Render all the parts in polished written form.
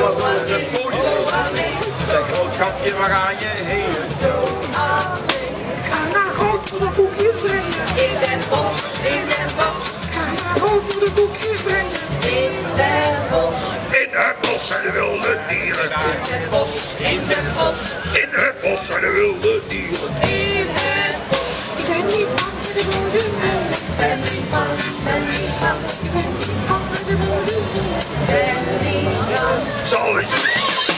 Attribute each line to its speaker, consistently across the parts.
Speaker 1: Zo was ik, zeg roodkapje, waar ga je heen? Zo alleen. Ga naar rood voor de koekjes brengen. In Den Bosch, in Den Bosch. Ga naar rood voor de koekjes brengen. In Den Bosch. In het bos zijn de wilde dieren. In het bos, in Den Bosch. In het bos zijn de wilde dieren. In het bos. Ik ben niet bang voor de boze dieren. Ik ben niet bang, ben niet bang. Ik ben niet bang voor de boze dieren. Ben niet bang. Zal ik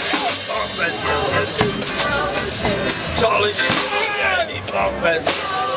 Speaker 1: bang ben? Zal ik niet bang ben?